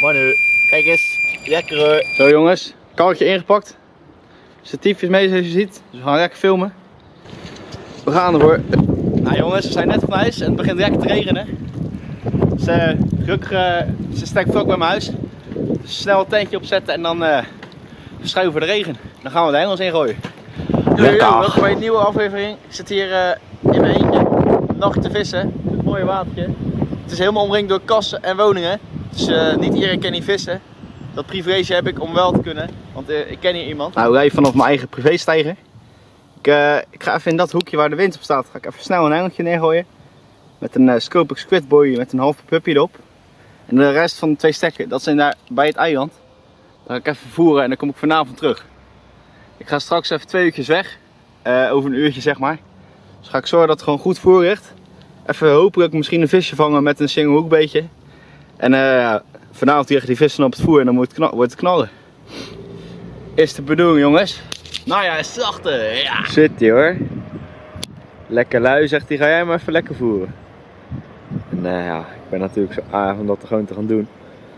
Manu, kijk eens. Lekker hoor. Zo jongens, kalkje ingepakt. Statief is mee zoals je ziet. Dus we gaan lekker filmen. We gaan ervoor. Nou jongens, we zijn net van huis en het begint lekker te regenen. Dus gelukkig, ze stekt vlak bij mijn huis. Dus snel een tentje opzetten en dan verschuiven we de regen. Dan gaan we de hengels ingooien. Welkom bij een nieuwe aflevering. Ik zit hier in mijn eentje nog te vissen. Het mooie watertje. Het is helemaal omringd door kassen en woningen. Dus niet iedereen kan hier vissen. Dat privilege heb ik om wel te kunnen. Want ik ken hier iemand. Nou, ik rij vanaf mijn eigen privéssteiger. Ik ga even in dat hoekje waar de wind op staat. Ga ik even snel een hengeltje neergooien. Met een Scopic Squidboy met een halve puppy erop. En de rest van de 2 stekken, dat zijn daar bij het eiland. Daar ga ik even voeren en dan kom ik vanavond terug. Ik ga straks even 2 uurtjes weg. Over een uurtje zeg maar. Dus ga ik zorgen dat het gewoon goed voorricht. Even hopelijk misschien een visje vangen met een single hoekbeetje. En vanavond liggen die vissen op het voer en dan wordt het knallen. Is de bedoeling jongens. Nou ja, zachte. Ja. Zit ie hoor. Lekker lui zegt hij, ga jij maar even lekker voeren. En ja, ik ben natuurlijk zo aardig om dat gewoon te gaan doen.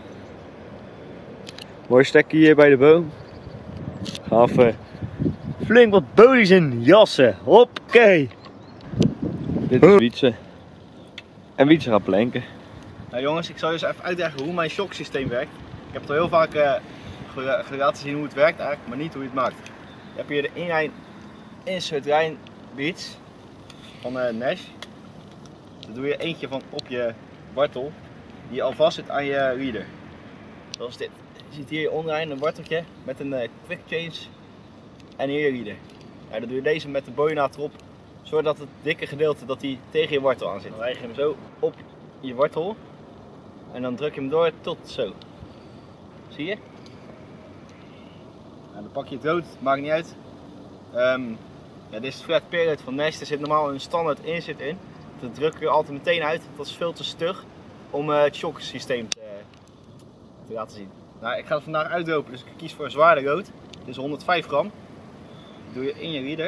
Mooi stekje hier bij de boom. Ga even flink wat bodies in jassen. Hoppakee. Dit is Wietse. En Wietse gaat planken. Nou jongens, ik zal je eens even uitleggen hoe mijn shocksysteem werkt. Ik heb het al heel vaak laten zien hoe het werkt eigenlijk, maar niet hoe je het maakt. Je hebt hier de inlijn insert line beats van Nash. Daar doe je eentje van op je wortel die al vast zit aan je reader. Zoals dit. Je ziet hier onderin een worteltje met een quick change en hier je reader. Ja, dan doe je deze met de boeienaad erop, zodat het dikke gedeelte dat die tegen je wortel aan zit. Dan leg je hem zo op je wortel en dan druk je hem door tot zo. Zie je? Nou, dan pak je het rood, maakt niet uit. Ja, dit is het flat period van Nash. Er zit normaal een standaard insert in. Dat druk je altijd meteen uit. Dat is veel te stug om het shocksysteem te laten zien. Nou, ik ga het vandaag uitdopen, dus ik kies voor een zwaarder rood. Dit is 105 gram. Dat doe je in je reader.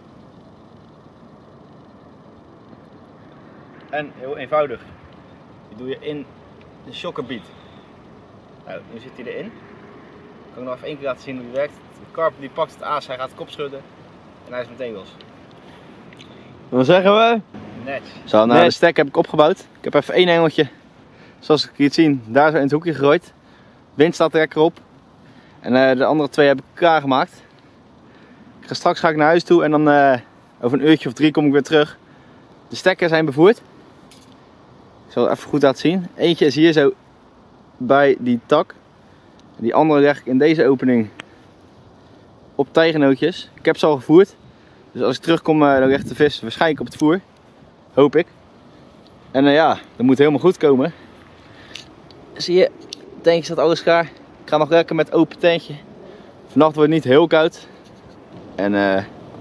En heel eenvoudig. Die doe je in de shockerbeat. Nou, nu zit hij erin. Ik kan nog even 1 keer laten zien hoe die werkt. De karper die pakt het aas, hij gaat de kop schudden. En hij is meteen los. Wat zeggen we? Net. Zo, nou de stek heb ik opgebouwd. Ik heb even 1 hengeltje, zoals ik hier zien, daar zo in het hoekje gegooid. Wind staat er lekker op. En de andere 2 heb ik klaar gemaakt. Straks ga ik naar huis toe en dan over een uurtje of 3 kom ik weer terug. De stekken zijn bevoerd. Ik zal het even goed laten zien. Eentje is hier zo bij die tak. Die andere leg ik in deze opening op tijgernootjes. Ik heb ze al gevoerd. Dus als ik terugkom dan ligt de vis waarschijnlijk op het voer. Hoop ik. En ja, dat moet helemaal goed komen. Zie je, het tentje staat alles klaar. Ik ga nog lekker met open tentje. Vannacht wordt het niet heel koud. En nou,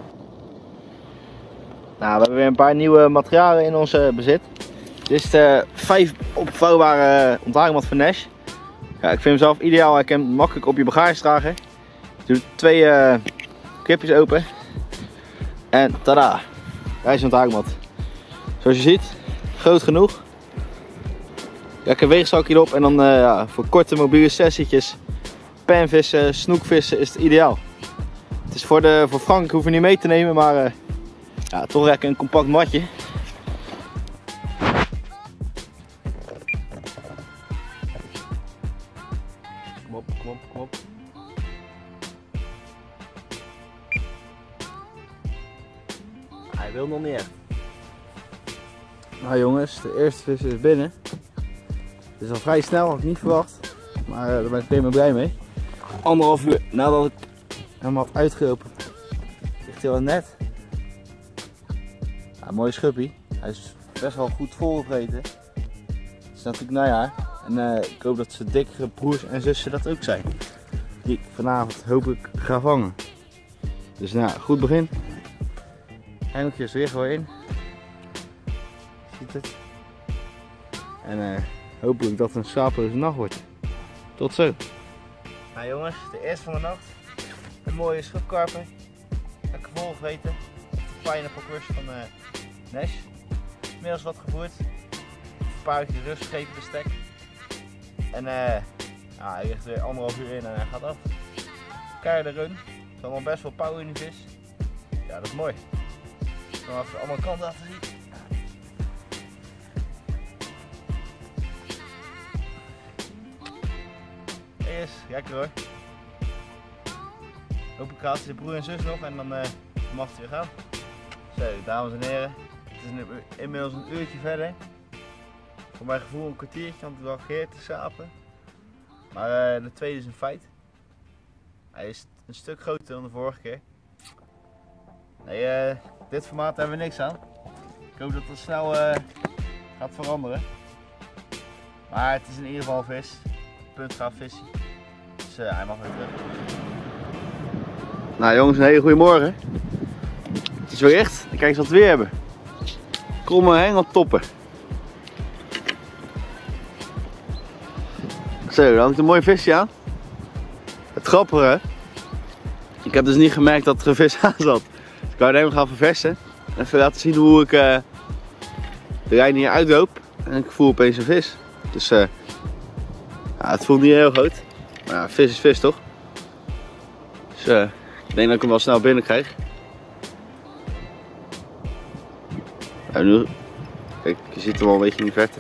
we hebben weer een paar nieuwe materialen in ons bezit. Dit is de 5 opvouwbare ontharingsmat van Nash. Ja, ik vind hem zelf ideaal. Hij kan makkelijk op je bagage dragen. Je doet 2 clipjes open. En tada! Daar is een ontharingsmat. Zoals je ziet, groot genoeg. Lekker weegzakje erop en dan ja, voor korte mobiele sessietjes, penvissen, snoekvissen is het ideaal. Het is voor Frank, hoef je niet mee te nemen, maar ja, toch lekker een compact matje. Kom op, kom op, kom op. Hij wil nog niet echt. Nou jongens, de eerste vis is binnen. Het is al vrij snel, had ik niet verwacht. Maar daar ben ik helemaal blij mee. 1,5 uur nadat ik hem had uitgelopen, ligt hij al net. Ja, mooi schuppie. Hij is best wel goed volgevreten. Het is natuurlijk najaar. En ik hoop dat zijn dikkere broers en zussen dat ook zijn. Die ik vanavond hopelijk ga vangen. Dus nou, goed begin. Hengeltjes er gewoon in. Ziet het. En hopelijk dat het een slapeloze nacht wordt. Tot zo. Nou jongens, de eerste van de nacht. Een mooie schubkarper. Lekker volgevreten. Pineapple crush van Nash. Inmiddels wat gevoerd. Een paar uurtjes rust gegeven bestek. En Nou, hij ligt weer 1,5 uur in en hij gaat af. Keiharde run. Er is allemaal best wel power in die vis. Ja, dat is mooi. Ik zal even de andere kant laten zien. Is lekker hoor. Hopelijk gaat zijn broer en zus nog en dan mag hij weer gaan. Zo, dames en heren. Het is nu inmiddels een uurtje verder. Voor mijn gevoel een kwartiertje, want het was geheerd te slapen. Maar de tweede is een feit. Hij is een stuk groter dan de vorige keer. Nee, dit formaat hebben we niks aan. Ik hoop dat het snel gaat veranderen. Maar het is in ieder geval vis. Puntgaaf visje. Dus hij mag weer terug. Nou jongens, een hele goede morgen. Het is weer echt. Kijk eens wat we weer hebben. Kromme hengeltoppen. Zo, daar hangt een mooi visje aan. Het grappige, ik heb dus niet gemerkt dat er een vis aan zat. Dus ik wou hem gaan verversen. En even laten zien hoe ik de lijn hier uitloop. En ik voel opeens een vis. Dus ja, het voelt niet heel groot. Maar ja, vis is vis toch? Dus ik denk dat ik hem wel snel binnen krijg. Nou, nu, kijk, je ziet hem al een beetje in de verte.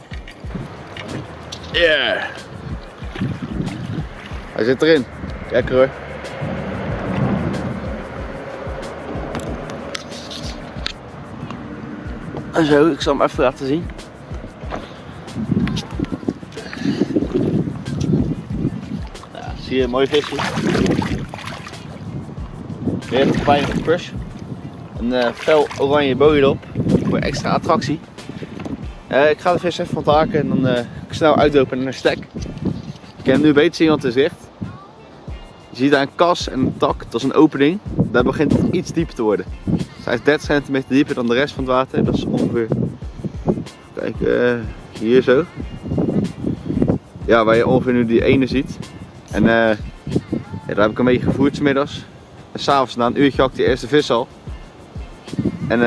Yeah! Hij zit erin. Lekker hoor. En zo, ik zal hem even laten zien. Ja, zie je een mooi visje. Weer een fijne crush. Een fel oranje boei erop. Voor extra attractie. Ik ga de vis even van het haken en dan snel uitlopen naar een stek. Ik kan hem nu beter zien, want het is licht. Je ziet daar een kas en een tak, dat is een opening. Daar begint het iets dieper te worden. Dus hij is 30 centimeter dieper dan de rest van het water. Dat is ongeveer, kijk, hier zo. Ja, waar je ongeveer nu die ene ziet. En ja, daar heb ik een beetje gevoerd 's middags. En s'avonds na een uurtje had ik die eerste vis al. En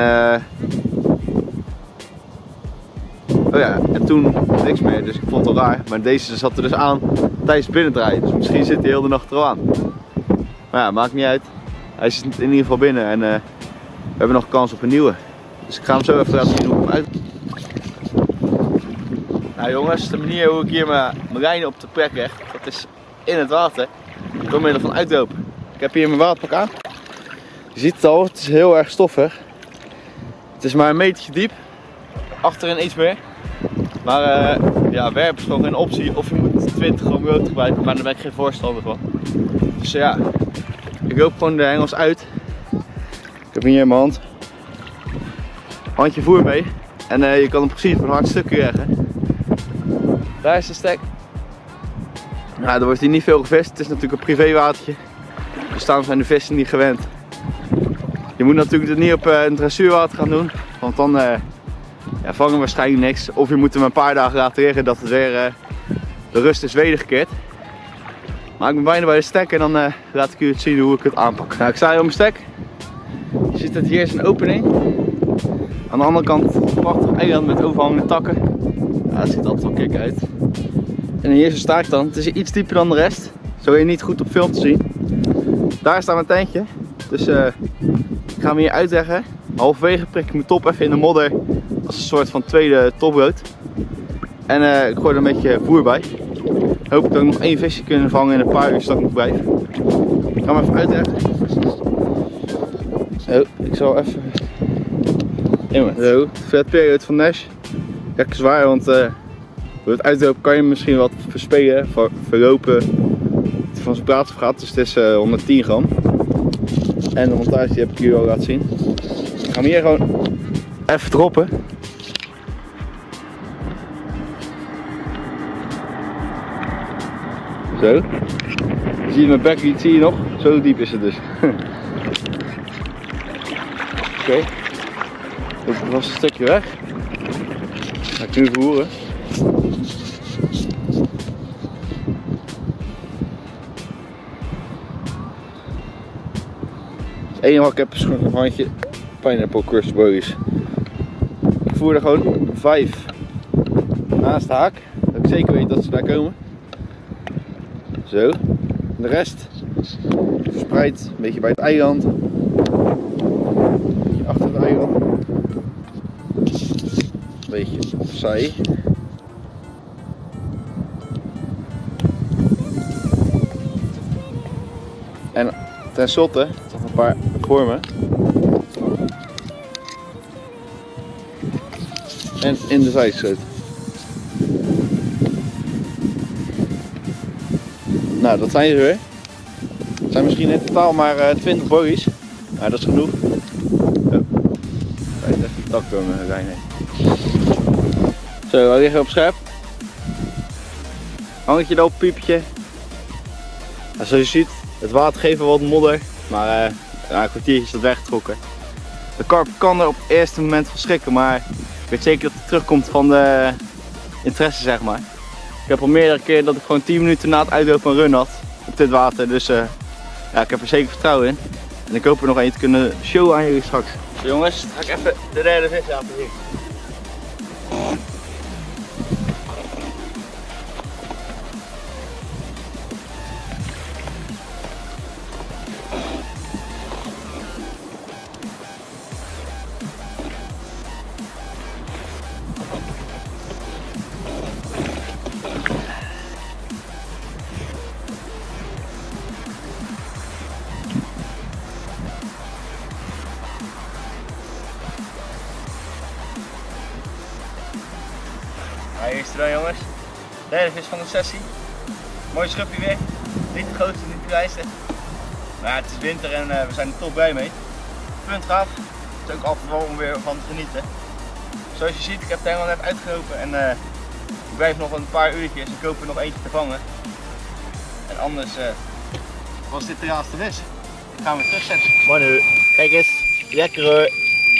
oh ja, en toen niks meer, dus ik vond het wel raar. Maar deze zat er dus aan tijdens het binnendraaien, dus misschien zit hij heel de nacht er al aan. Maar ja, maakt niet uit. Hij zit in ieder geval binnen en we hebben nog kans op een nieuwe. Dus ik ga hem zo even laten zien hoe ik hem uit. Nou jongens, de manier hoe ik hier mijn lijnen op de plek leg, dat is in het water, door middel van uitlopen. Ik heb hier mijn waterpak aan. Je ziet het al, het is heel erg stoffig. Het is maar een metertje diep. Achterin iets meer. Maar ja, werpen is gewoon geen optie. Of je moet 20 gram rood gebruiken, maar daar ben ik geen voorstander van. Dus ja, ik loop gewoon de hengels uit. Ik heb hem hier in mijn hand. Handje voer mee. En je kan hem precies op een hard stukje leggen. Daar is de stek. Nou, er wordt hier niet veel gevist. Het is natuurlijk een privéwatertje. Dus daarom zijn de vissen niet gewend. Je moet natuurlijk het niet op een dressuurwater gaan doen. Want dan ja, vangen we waarschijnlijk niks. Of je moet hem een paar dagen laten liggen dat het weer de rust is wedergekeerd. Maar ik ben bijna bij de stek en dan laat ik u het zien hoe ik het aanpak. Nou, ik sta hier op mijn stek. Je ziet dat hier is een opening. Aan de andere kant een prachtig eiland met overhangende takken. Ja, dat ziet altijd wel kick uit. En hier sta ik dan. Het is iets dieper dan de rest. Zo je niet goed op film te zien. Daar staat mijn tentje. Dus ik ga hem hier uitleggen. Halverwege prik ik mijn top even in de modder. Als een soort van tweede topboot. En ik gooi er een beetje voer bij. Hoop ik dat ik nog één visje kan vangen in een paar uur dat ik nog blijf. Ik ga hem even uitleggen. Oh, ik zal even... Zo, vet periode van Nash. Lekker zwaar, want door het uitlopen kan je misschien wat verspelen, verlopen, van zijn plaats gaat. Dus het is 110 gram. En de montage die heb ik jullie al laten zien. Ik ga hem hier gewoon even droppen. Zo. Je ziet mijn bek niet, zie je nog? Zo diep is het dus. Oké. Ik was een stukje weg. Ga ik nu voeren. Het enige wat ik heb is gewoon een handje Pineapple Crushed Bogies. Ik voer er gewoon 5 naast de haak. Dat ik zeker weet dat ze daar komen. Zo. De rest verspreid een beetje bij het eiland. Een beetje achter het eiland. Een beetje opzij. En tenslotte nog een paar vormen. En in de zijschoot. Nou, dat zijn ze weer. Het zijn misschien in totaal maar 20 bogies. Maar dat is genoeg. Oh. Kijk, even het dak door me zijn. Zo, we liggen op scherp. Hangetje erop, piepje. Nou, zoals je ziet, het water geeft wel wat modder. Maar een kwartiertje is dat weggetrokken. De karp kan er op het eerste moment van schrikken, maar ik weet zeker dat hij terugkomt van de interesse, zeg maar. Ik heb al meerdere keren dat ik gewoon 10 minuten na het uitlopen een run had op dit water. Dus ja, ik heb er zeker vertrouwen in. En ik hoop er nog één te kunnen showen aan jullie straks. Zo jongens, ga ik even de derde vis laten zien. Hier is er dan jongens, derde vis van de sessie. Mooi schupje weer, niet de grootste, niet de kleinste. Maar het is winter en we zijn er toch blij mee. Punt gaaf, het is ook altijd wel om weer van te genieten. Zoals je ziet, ik heb het helemaal net uitgelopen en ik blijf nog een paar uurtjes. Ik hoop er nog eentje te vangen. En anders was dit de laatste vis. Ik ga hem weer terugzetten. Manu, kijk eens, lekker hoor.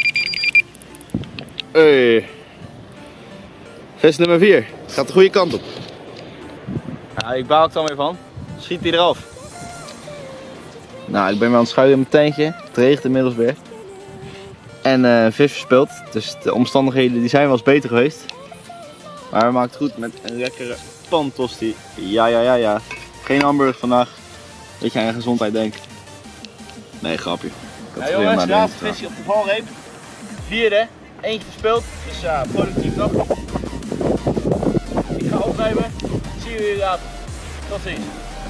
Hey. Vis nummer 4. Gaat de goede kant op. Ja, ik baal er dan weer van. Schiet hij eraf. Nou, ik ben weer aan het schuilen in mijn tentje. Het regent inmiddels weer. En vis verspeeld. Dus de omstandigheden die zijn wel eens beter geweest. Maar we maken het goed met een lekkere pantosti. Ja. Geen hamburger vandaag. Beetje aan gezondheid denk. Nee, grapje. Ja jongens, laatste visje op de valreep. Vierde. Eentje verspeeld. Dus ja, productief nog. Ik ga opnemen. Zie jullie later. Tot ziens.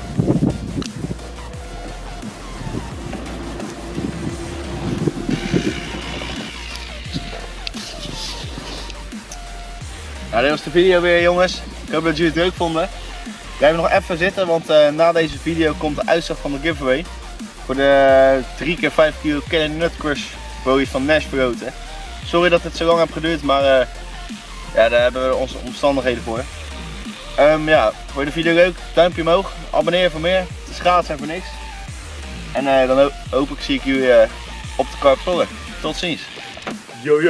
Nou, dit was de video weer jongens. Ik hoop dat jullie het leuk vonden. Blijf nog even zitten, want na deze video komt de uitslag van de giveaway. Voor de 3x5 kilo Canon Nut Crush bogies van Nash Vergroten. Sorry dat het zo lang heeft geduurd, maar ja, daar hebben we onze omstandigheden voor. Ja, vond je de video leuk? Duimpje omhoog, abonneer voor meer. Het is gratis en voor niks. En dan hoop ik zie ik jullie op de Karpzolder. Tot ziens. Yo.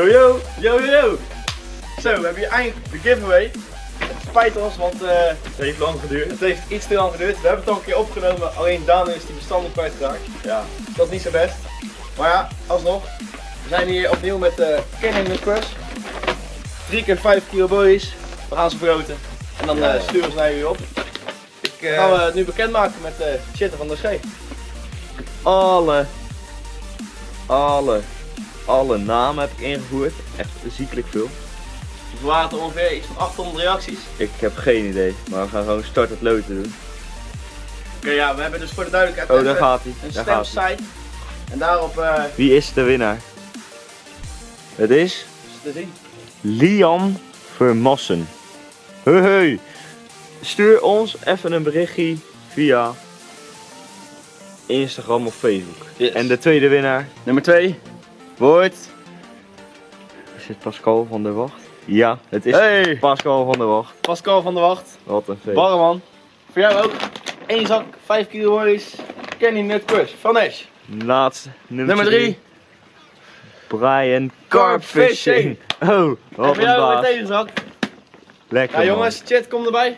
Zo, we hebben hier eindelijk de giveaway. Het spijt ons, want het heeft lang geduurd. Het heeft iets te lang geduurd. We hebben het al een keer opgenomen, alleen Daan is die bestanden kwijtgeraakt. Ja, dat is niet zo best. Maar ja, alsnog. We zijn hier opnieuw met de Canon Nut Crush. 3x5 kilo bogies. We gaan ze vergroten. En dan sturen we ze naar jullie op. Dan gaan we het nu bekendmaken met Chitter van de Schee. Alle namen heb ik ingevoerd. Echt ziekelijk veel. We waren er ongeveer iets van 800 reacties. Ik heb geen idee, maar we gaan gewoon start het loten doen. Oké, ja, we hebben dus voor de duidelijkheid daar gaat hij. Een stemsite. En daarop... Wie is de winnaar? Het is... te zien. Liam Vermassen. Hey. Stuur ons even een berichtje via Instagram of Facebook. Yes. En de tweede winnaar, nummer 2, wordt... Is het Pascal van der Wacht? Ja, het is Pascal van der Wacht. Pascal van der Wacht. Wat een feest. Barreman. Voor jou ook 1 zak 5 kilo bogies Canon Nut Crush van Nash. Laatste, nummer 3. Brian Carpfishing. Oh, wat en voor een jou baas. met deze zak. Lekker Ja jongens, chat, kom erbij.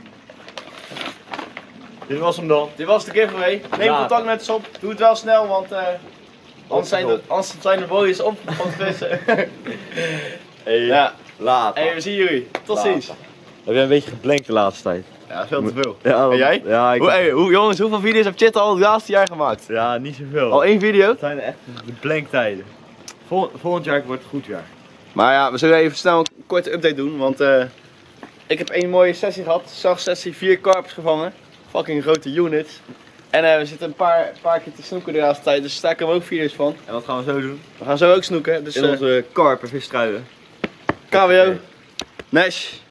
Dit was hem dan. Dit was de giveaway. Neem contact met ons op. Doe het wel snel, want anders zijn de bogies op van het vissen. Hey, ja. later. Hey, we zien jullie. Tot ziens. Heb jij een beetje geblankt de laatste tijd? Ja, veel te veel. Ja, en jij? Ja, Jongens, hoeveel video's heb Chit al het laatste jaar gemaakt? Ja, niet zoveel. Al 1 video? Het zijn echt de blanktijden. Volgend jaar wordt het goed jaar. Maar ja, we zullen even snel een korte update doen, want ik heb 1 mooie sessie gehad. Zagsessie, 4 karpers gevangen. Fucking grote units. En we zitten een paar keer te snoeken de laatste tijd, dus daar komen ook video's van. En wat gaan we zo doen? We gaan zo ook snoeken. Dus in onze karp en vistruien. KWO, Nash,